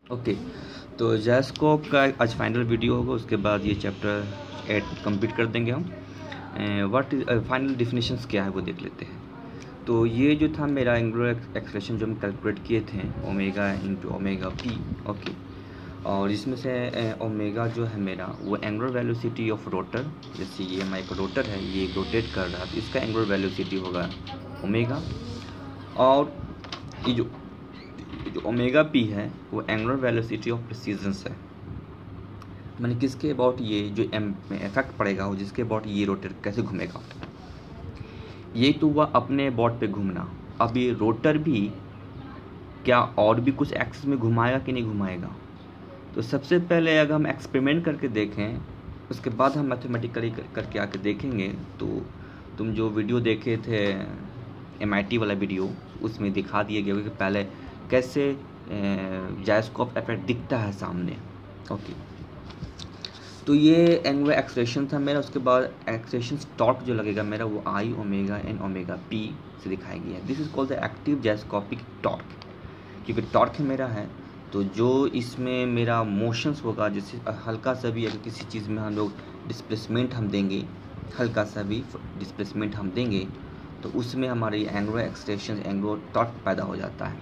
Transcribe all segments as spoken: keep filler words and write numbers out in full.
Okay, तो जायस्कोप का आज फाइनल वीडियो होगा, उसके बाद ये चैप्टर एट कंप्लीट कर देंगे हम। व्हाट इज फाइनल डिफिनेशंस क्या है वो देख लेते हैं। तो ये जो था मेरा एंगुलर एक्सप्रेशन जो हम कैलकुलेट किए थे, omega into omega P. Okay, और इसमें से ओमेगा जो है मेरा वो एंगुलर वेलोसिटी ऑफ रोटर, जैसे ये हमारा एक रोटर है, ये रोटेट कर रहा है तो इसका एंगुलर वेलोसिटी होगा ओमेगा। और ये जो जो ओमेगा पी है वो एंगुलर वेलोसिटी ऑफ प्रेसिजंस है, मैंने किसके अबाउट ये जो इफेक्ट पड़ेगा वो जिसके अबाउट ये रोटर कैसे घूमेगा। ये तो हुआ अपने अबाउट पे घूमना। अब ये रोटर भी क्या और भी कुछ एक्सिस में घुमाएगा कि नहीं घुमाएगा। तो सबसे पहले अगर हम एक्सपेरिमेंट करके देखें, उसके बाद हम मैथमेटिकली कर, करके आके देखेंगे। तो तुम जो वीडियो देखे थे एम आई टी वाला वीडियो, उसमें दिखा दिया गया कि पहले कैसे जायस्कोप इफेक्ट दिखता है सामने। ओके, तो ये एंगुलर एक्सप्रेशन था मेरा। उसके बाद एक्सप्रेशन टॉर्क जो लगेगा मेरा वो I omega N omega P से दिखाया गया है। This is called the active gyroscopic torque, क्योंकि टॉर्क मेरा है तो जो इसमें मेरा मोशंस होगा, जैसे हल्का सा भी अगर किसी चीज़ में हम लोग डिस्प्लेसमेंट हम देंगे, हल्का सा भी डिस्प्लेसमेंट हम देंगे तो उसमें हमारी एंगुलर एक्सप्रेशन एंगुलर टॉर्क पैदा हो जाता है।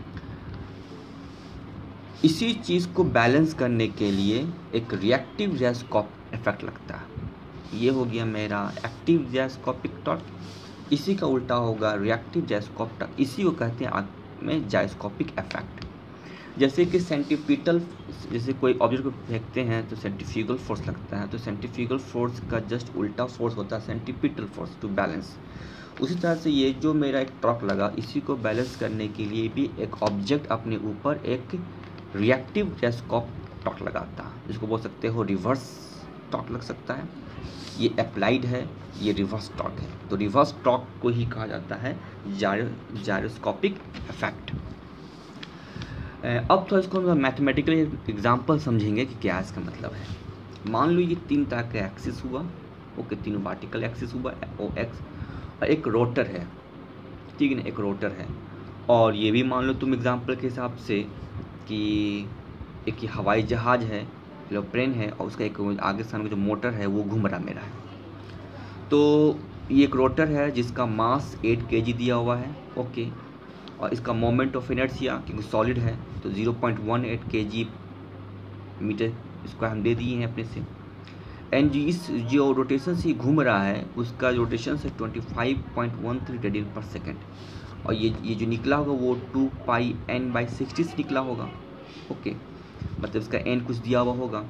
इसी चीज़ को बैलेंस करने के लिए एक रिएक्टिव जायस्कोप इफेक्ट लगता है। ये हो गया मेरा एक्टिव जायस्कोपिक टॉर्क, इसी का उल्टा होगा रिएक्टिव जायस्कोप टॉर्क। इसी को कहते हैं में जायस्कोपिक इफेक्ट। जैसे कि सेंट्रीपिटल, जैसे कोई ऑब्जेक्ट को फेंकते हैं तो सेंट्रीफ्यूगल फोर्स लगता है, तो सेंट्रीफ्यूगल फोर्स का जस्ट उल्टा फोर्स होता है सेंट्रीपिटल फोर्स टू बैलेंस। उसी तरह से ये जो मेरा एक टॉर्क लगा, इसी को बैलेंस करने के लिए भी एक ऑब्जेक्ट अपने ऊपर एक रिएक्टिव जायस्कोप टॉर्क लगाता है, जिसको बोल सकते हो रिवर्स टॉर्क लग सकता है। ये अप्लाइड है, ये रिवर्स टॉर्क है, तो रिवर्स टॉर्क को ही कहा जाता है जायरोस्कोपिक इफेक्ट। अब तो इसको हम मैथमेटिकली एग्जांपल समझेंगे कि क्या इसका मतलब है। मान लो ये तीन तरह का एक्सिस हुआ, ओके, तीनों वर्टिकल एक्सिस हुआ ओ एक्स, और एक रोटर है, ठीक है ना, एक रोटर है। और ये भी मान लो तुम एग्जांपल के हिसाब से कि एक हवाई जहाज़ है, एरोप्लेन है, और उसका एक आगे सामने जो मोटर है वो घूम रहा मेरा है। तो ये एक रोटर है जिसका मास एट केजी दिया हुआ है, ओके, और इसका मोमेंट ऑफ इनर्शिया क्योंकि सॉलिड है तो zero point one eight KG metre इसको हम दे दिए हैं अपने से। एंड इस जो रोटेशन से घूम रहा है उसका रोटेशन से twenty five point one three radian पर सेकेंड, और ये ये जो निकला होगा वो two pi N by sixty से निकला होगा, ओके, मतलब इसका एन कुछ दिया हुआ होगा।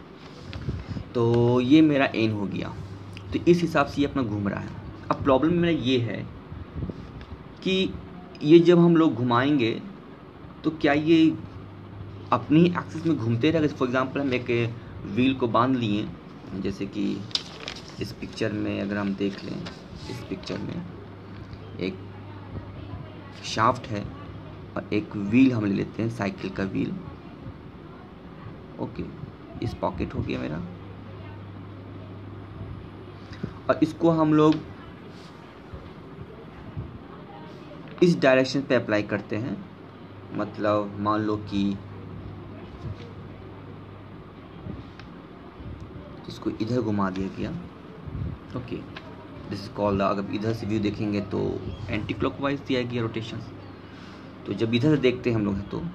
तो ये मेरा एन हो गया, तो इस हिसाब से ये अपना घूम रहा है। अब प्रॉब्लम मेरा ये है कि ये जब हम लोग घुमाएंगे तो क्या ये अपनी एक्सिस में घूमते रहेगा। फॉर एग्जांपल हम एक व्हील को बांध लिए, जैसे कि इस पिक्चर में अगर हम देख लें, इस पिक्चर में एक शाफ्ट है और एक व्हील हम ले लेते हैं, साइकिल का व्हील, ओके, इस पॉकेट हो गया मेरा, और इसको हम लोग इस डायरेक्शन पे अप्लाई करते हैं। मतलब मान लो कि इसको इधर घुमा दिया गया, ओके, दिस इज कॉल्ड, अगर इधर से व्यू देखेंगे तो एंटी क्लॉकवाइज दिया गया रोटेशन। तो जब इधर से देखते हैं हम लोग तो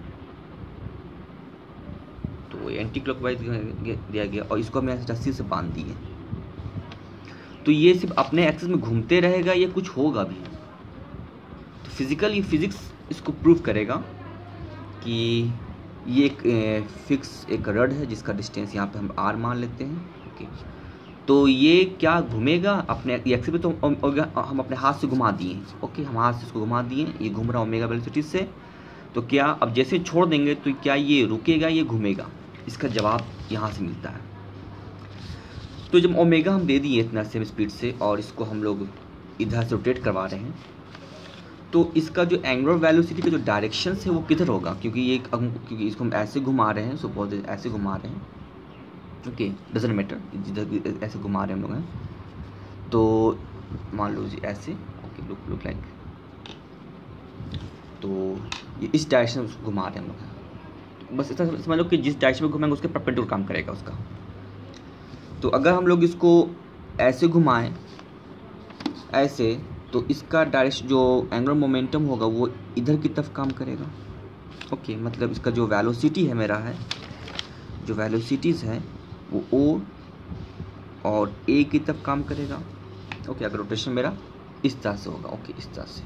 तो एंटी क्लॉकवाइज दिया गया, और इसको हमने रस्सी से बांध दिए। तो ये सिर्फ अपने एक्सिस में घूमते रहेगा या कुछ होगा भी। तो फिजिकली फिजिक्स इसको प्रूव करेगा कि ये एक फिक्स एक रड है जिसका डिस्टेंस यहाँ पे हम आर मान लेते हैं, ओके। तो ये क्या घूमेगा अपने एक्सिस पे, तो हम अपने हाथ से घुमा दिए, ओके, हम हाथ से इसको घुमा दिए, ये घूम रहा ओमेगा वेलोसिटी से। तो क्या अब जैसे छोड़ देंगे तो क्या ये रुकेगा, ये घूमेगा? इसका जवाब यहाँ से मिलता है। तो जब ओमेगा हम दे दिए इतना सेम स्पीड से और इसको हम लोग इधर से रोटेट करवा रहे हैं, तो इसका जो एंगुलर वेलोसिटी का जो डायरेक्शन है वो किधर होगा, क्योंकि ये क्योंकि इसको हम ऐसे घुमा रहे हैं, सपोज ऐसे घुमा रहे हैं, ओके, डजंट मैटर, जिधर ऐसे घुमा रहे हैं हम लोग हैं, तो मान लो जी ऐसे, ओके, लुक लुक लाइक, तो ये इस डायरेक्शन में घुमा रहे हैं हम लोग हैं। बस इतना समझ लो कि जिस डायरेक्शन में घुमाएंगे उसके परपेंडिकुलर काम करेगा उसका। तो अगर हम लोग इसको ऐसे घुमाएं ऐसे, तो इसका डायरेक्शन जो एंगुलर मोमेंटम होगा वो इधर की तरफ काम करेगा। ओके, मतलब इसका जो वेलोसिटी है मेरा है, जो वेलोसिटीज़ है वो ओ और ए की तरफ काम करेगा। ओके, अगर रोटेशन मेरा इस तरह से होगा। ओके, इस तरह से।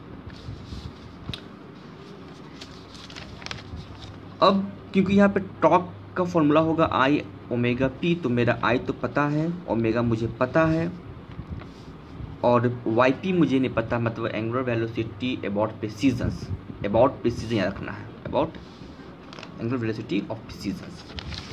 अब क्योंकि यहाँ पे टॉर्क का फॉर्मूला होगा आई ओमेगा पी, तो मेरा आई तो पता है, ओमेगा मुझे पता है और वाई पी मुझे नहीं पता, मतलब angular velocity about precessions, about precession याद रखना है, about angular velocity of precessions.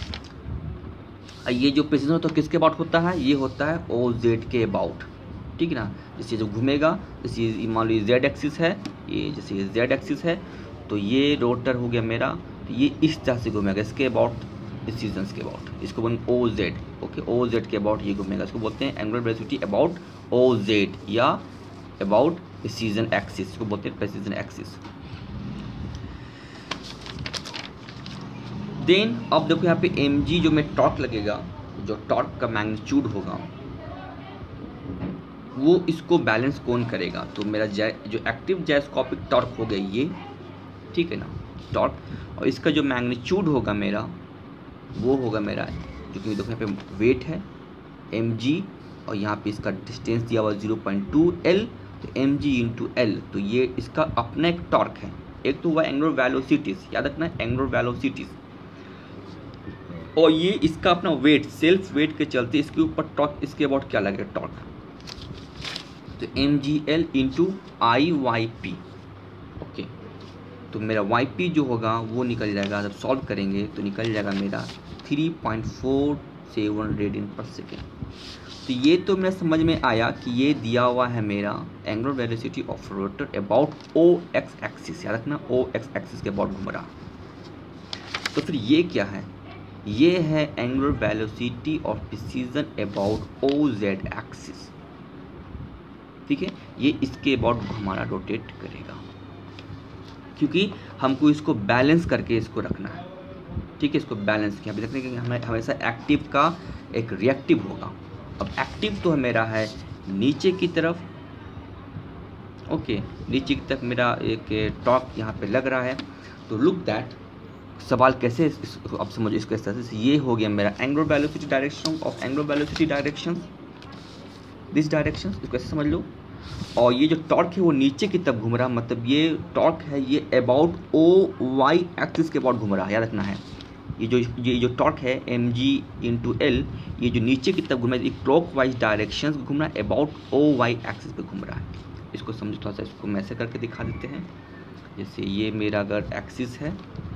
ये जो प्रिसीजन होता है किसके अबाउट होता है, ये होता है ओ जेड के अबाउट, ठीक है ना। जैसे जो घूमेगा, जैसे मान लो जेड एक्सिस है, ये जैसे ये जेड एक्सिस है, तो ये रोटर हो गया मेरा, तो ये इस तरह से घूमेगा, इसके अबाउट प्रिसीजंस के अबाउट, इसको बोलते हैं O Z. Okay, O Z के अबाउट ये घूमेगा, इसको बोलते हैं angular velocity about O Z या अबाउट प्रिसीजन एक्सिस, इसको बोलते हैं प्रिसीजन एक्सिस। देन अब देखो यहाँ पे एम जी जो में टॉर्क लगेगा, जो टॉर्क का मैग्नीट्यूड होगा वो इसको बैलेंस कौन करेगा, तो मेरा जो एक्टिव जायस्कोपिक टॉर्क हो गया ये, ठीक है ना, टॉर्क, और इसका जो मैग्नीट्यूड होगा मेरा वो होगा मेरा, जो कि देखो यहाँ पे वेट है एम जी और यहाँ पे इसका डिस्टेंस दिया हुआ ज़ीरो पॉइंट टू एल, तो एम जी इंटू एल, तो ये इसका अपना एक टॉर्क है। एक तो हुआ एंगुलर वेलोसिटीज, याद रखना है एंगुलर वेलोसिटीज, और ये इसका अपना वेट, सेल्फ वेट के चलते इसके ऊपर टॉर्क, इसके अबाउट क्या लगेगा टॉर्क, तो M G L into I Y P. Okay, तो मेरा वाई पी जो होगा वो निकल जाएगा, जब सॉल्व करेंगे तो निकल जाएगा मेरा three point four seven radian पर सेकेंड। तो ये तो मेरा समझ में आया कि ये दिया हुआ है मेरा angular velocity of rotor about O X axis, याद रखना ओ एक्स एक्सिस के अबाउट घूम रहा। तो फिर ये क्या है, ये है angular velocity of precession about O Z axis, ठीक है। ये इसके अबाउट हमारा रोटेट करेगा, क्योंकि हमको इसको बैलेंस करके इसको रखना है, ठीक है। इसको बैलेंस किया, देखने कि हमें हमेशा एक्टिव का एक रिएक्टिव होगा। अब एक्टिव तो मेरा है नीचे की तरफ, ओके, नीचे की तरफ मेरा एक टॉर्क यहाँ पे लग रहा है। तो लुक दैट, सवाल कैसे इस, अब समझो इसको इस तरह से, ये हो गया मेरा angular velocity direction of angular velocity direction, this direction, इसको ऐसे समझ लो। और ये जो टॉर्क है वो नीचे की तरफ घूम रहा, मतलब ये टॉर्क है ये अबाउट ओ वाई एक्सिस के अबाउट घूम रहा है, याद रखना है। ये जो ये जो टॉर्क है एम जी इंटू एल, ये जो नीचे की तरफ घूम रहा है, ये क्लॉक वाइज डायरेक्शन घूम रहा है, अबाउट ओ वाई एक्सिस पे घूम रहा है। इसको समझो थोड़ा सा, इसको मैं ऐसे करके दिखा देते हैं। जैसे ये मेरा अगर एक्सिस है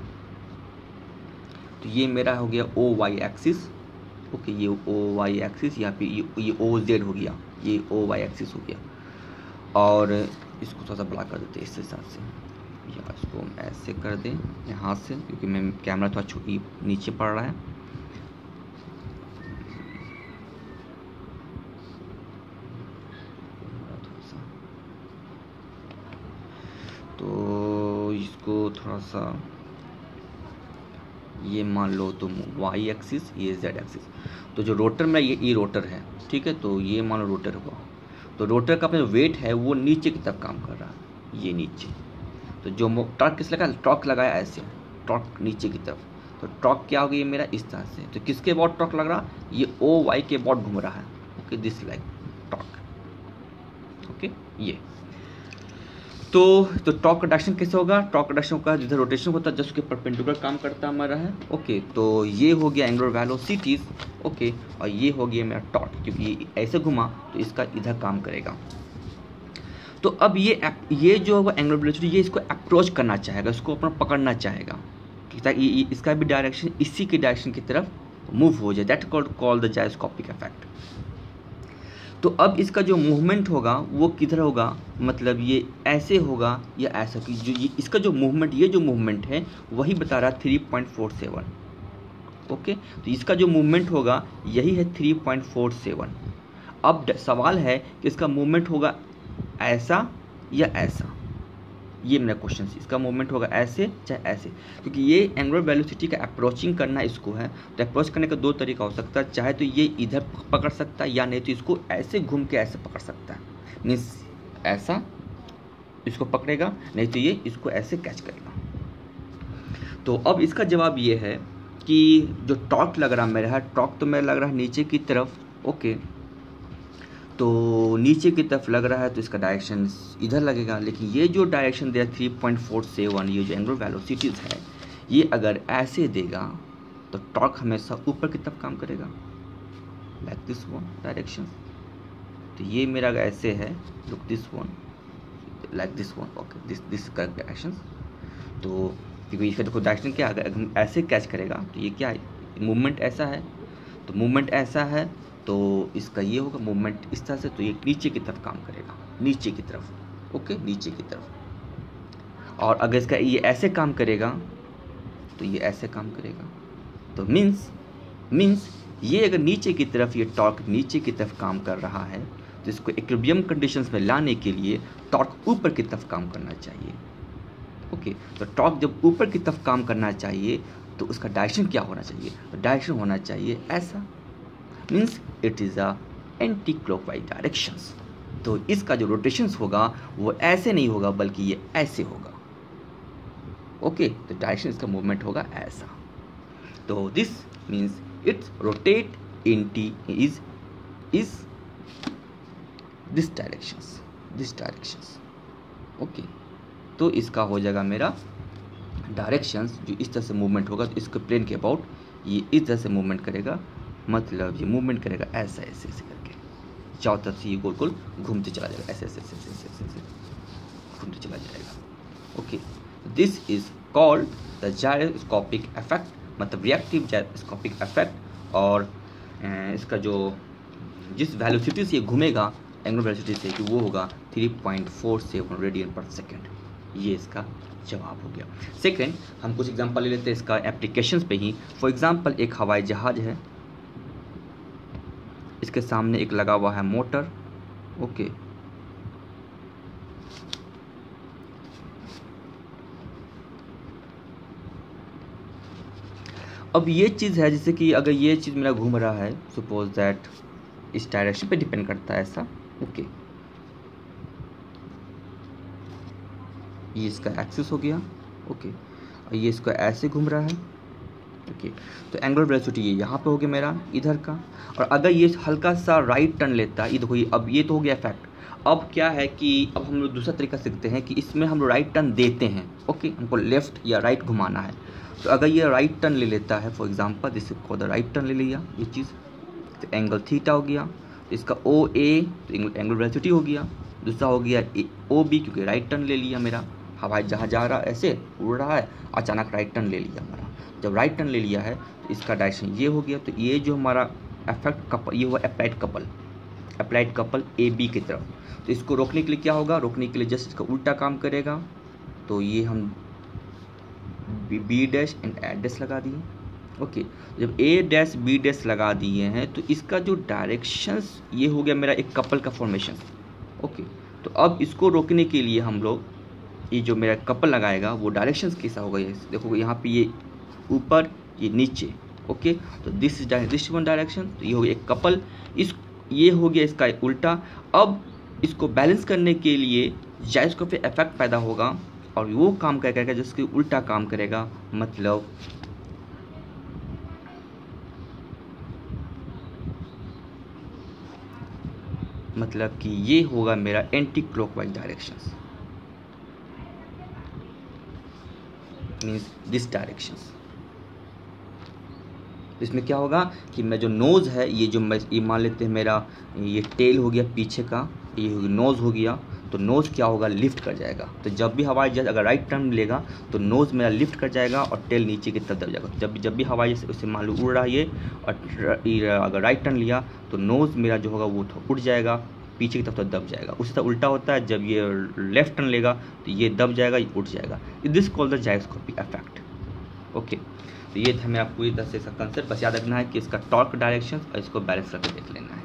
तो ये मेरा हो गया ओ वाई एक्सिस, ओके, ये ओ वाई एक्सिस, यहाँ पे ये ये ओ जेड हो गया, ये ओ वाई एक्सिस हो गया। और इसको थोड़ा सा बड़ा कर देते हैं इस हिसाब से, या इसको हम ऐसे कर दें यहाँ से, क्योंकि मैं कैमरा थोड़ा छोटी नीचे पड़ रहा है। तो इसको थोड़ा सा ये मान लो तो वाई एक्सिस, ये जेड एक्सिस। तो जो रोटर में ये ये रोटर है, ठीक है, तो ये मान लो रोटर हुआ, तो रोटर का अपना जो वेट है वो नीचे की तरफ काम कर रहा है, ये नीचे। तो जो टॉर्क किस लगा, टॉर्क लगाया ऐसे, टॉर्क नीचे की तरफ, तो टॉर्क क्या हो गया मेरा इस तरह से। तो किसके अबाउट टॉर्क लग रहा, ये ओ वाई के अबाउट घूम रहा है, okay, this like torque, okay. ये तो तो टॉर्क का डायरेक्शन कैसे होगा, टॉर्क का डायरेक्शन का जिधर रोटेशन होता है जस्ट उसके परपेंडिकुलर काम करता हमारा है, ओके। तो ये हो गया एंगुलर वेलोसिटीज, ओके, और ये हो गया मेरा टॉर्क, क्योंकि ऐसे घुमा तो इसका इधर काम करेगा। तो अब ये ये जो है एंगुलर वेलोसिटी, ये इसको अप्रोच करना चाहेगा, इसको अपना पकड़ना चाहेगा, ताकि ये इसका भी डायरेक्शन इसी के डायरेक्शन की तरफ मूव हो जाए, that called called the gyroscopic effect. तो अब इसका जो मूवमेंट होगा वो किधर होगा, मतलब ये ऐसे होगा या ऐसा, कि जो ये इसका जो मूवमेंट, ये जो मूवमेंट है वही बता रहा है three point four seven, okay. तो इसका जो मूवमेंट होगा यही है थ्री पॉइंट फोर सेवन। अब सवाल है कि इसका मूवमेंट होगा ऐसा या ऐसा, ये मेरा क्वेश्चन है। इसका मूवमेंट होगा ऐसे चाहे ऐसे, क्योंकि ये एंगुलर वेलोसिटी का अप्रोचिंग करना इसको है। तो अप्रोच करने का दो तरीका हो सकता है, चाहे तो ये इधर पकड़ सकता है या नहीं तो इसको ऐसे घूम के ऐसे पकड़ सकता है। मीन्स ऐसा इसको पकड़ेगा, नहीं तो ये इसको ऐसे कैच करेगा। तो अब इसका जवाब ये है कि जो टॉर्क लग रहा मेरा है, टॉर्क तो मेरा लग रहा है नीचे की तरफ। ओके, तो नीचे की तरफ लग रहा है तो इसका डायरेक्शन इधर लगेगा, लेकिन ये जो डायरेक्शन दिया थ्री पॉइंट फोर सेवन, ये जो एंगुलर वेलोसिटीज है, ये अगर ऐसे देगा तो टॉर्क हमेशा ऊपर की तरफ काम करेगा, लाइक दिस वन डायरेक्शन। तो ये मेरा ऐसे है, look this one, like this one. Okay, this this correct direction. तो क्योंकि इसका देखो डायरेक्शन क्या, अगर हम ऐसे कैच करेगा तो ये क्या है, मूवमेंट ऐसा है, तो मूवमेंट ऐसा है तो इसका ये होगा मूवमेंट इस तरह से, तो ये नीचे की तरफ काम करेगा, नीचे की तरफ। ओके, नीचे की तरफ। और अगर इसका ये ऐसे काम करेगा तो ये ऐसे काम करेगा। तो मीन्स मीन्स ये अगर नीचे की तरफ, ये टॉर्क नीचे की तरफ काम कर रहा है, तो इसको इक्विलिब्रियम कंडीशंस में लाने के लिए टॉर्क ऊपर की तरफ काम करना चाहिए। ओके, तो टॉर्क जब ऊपर की तरफ काम करना चाहिए तो उसका डायरेक्शन क्या होना चाहिए, तो डायरेक्शन होना चाहिए ऐसा। Means it is a anti clockwise directions. तो इसका जो रोटेशंस होगा वो ऐसे नहीं होगा बल्कि ये ऐसे होगा। ओके, तो डायरेक्शन इसका मूवमेंट होगा ऐसा। तो this means it's rotate in T is is this directions, this directions. Okay, तो इसका हो जाएगा मेरा डायरेक्शंस जो इस तरह से मूवमेंट होगा, तो इसके प्लेन के अबाउट ये इस तरह से मूवमेंट करेगा, मतलब ये मूवमेंट करेगा ऐसा ऐसे ऐसे करके, चारों तरफ से ये गोल गोल घूमते चला जाएगा, ऐसे ऐसे ऐसे ऐसे ऐसे ऐसे घूमते चला जाएगा। Okay, this is called the gyroscopic effect, मतलब रिएक्टिव जायरोस्कोपिक इफेक्ट। और इसका जो जिस वेलोसिटी से ये घूमेगा एंगुलर वेलोसिटी से, कि वो होगा three point four seven radian पर सेकेंड। ये इसका जवाब हो गया। सेकंड, हम कुछ एग्जांपल ले लेते हैं इसका एप्लीकेशंस पे ही। फॉर एग्जांपल, एक हवाई जहाज है, इसके सामने एक लगा हुआ है मोटर। ओके, अब ये चीज़ है जैसे कि अगर ये चीज़ मेरा घूम रहा है, सपोज दैट इस डायरेक्शन पे डिपेंड करता है ऐसा। ओके, ये इसका एक्सिस हो गया। ओके, और ये इसका ऐसे घूम रहा है। ओके, तो एंगुलर वेलोसिटी ये यहाँ पे हो गया मेरा इधर का। और अगर ये हल्का सा राइट टर्न लेता है, ये देखो, ये अब ये तो हो गया इफेक्ट। अब क्या है कि अब हम लोग दूसरा तरीका सीखते हैं कि इसमें हम लोग राइट टर्न देते हैं। ओके, हमको लेफ्ट या राइट घुमाना है, तो अगर ये राइट टर्न ले लेता है, फॉर एग्जांपल जैसे को द राइट टर्न ले लिया ये चीज़, तो एंगल थीटा हो गया। तो इसका ओ ए तो एंगुलर वेलोसिटी हो गया। दूसरा हो गया ओ बी, क्योंकि राइट टर्न ले लिया मेरा, हवाई जहाँ जा रहा है ऐसे उड़ रहा है, अचानक राइट टर्न ले लिया हमारा। जब राइट टर्न ले लिया है तो इसका डायरेक्शन ये हो गया। तो ये जो हमारा इफेक्ट कपल, ये हुआ applied couple, applied couple A B की तरफ। तो इसको रोकने के लिए क्या होगा, रोकने के लिए जस्ट इसका उल्टा काम करेगा। तो ये हम B dash and A dash लगा दिए। ओके, जब ए डैश बी डैश लगा दिए हैं तो इसका जो डायरेक्शंस ये हो गया मेरा एक कपल का फॉर्मेशन। ओके, तो अब इसको रोकने के लिए हम लोग ये जो मेरा कपल लगाएगा वो डायरेक्शंस कैसा होगा, ये देखो यहाँ पे ये ऊपर ये नीचे। ओके, तो this is this one direction, तो ये हो गया एक कपल। इस ये हो गया इसका उल्टा। अब इसको बैलेंस करने के लिए जायरोस्कोपिक इफेक्ट पैदा होगा और वो काम क्या करेगा, जिसके उल्टा काम करेगा। मतलब मतलब कि ये होगा मेरा anti clockwise directions, means this directions. इसमें क्या होगा कि मैं जो नोज़ है, ये जो मैं ये मान लेते हैं मेरा ये टेल हो गया पीछे का, ये नोज़ हो गया, तो नोज़ क्या होगा, लिफ्ट कर जाएगा। तो जब भी हवाई जहाज अगर राइट टर्न लेगा तो नोज़ मेरा लिफ्ट कर जाएगा और टेल नीचे की तरफ दब जाएगा। जब भी जब भी हवाई जहाज उससे मान लो उड़ रहा है ये, और अगर राइट टर्न लिया तो नोज़ मेरा जो होगा वो उड़ जाएगा, पीछे की तरफ दब जाएगा। उसी तरह उल्टा होता है, जब ये लेफ्ट टर्न लेगा तो ये दब जाएगा, ये उठ जाएगा। This called the gyroscopic effect. Okay, तो ये था मेरा पूरी तरह से इसका कंसेप्ट। बस याद रखना है कि इसका टॉर्क डायरेक्शन और इसको बैलेंस करके देख लेना है।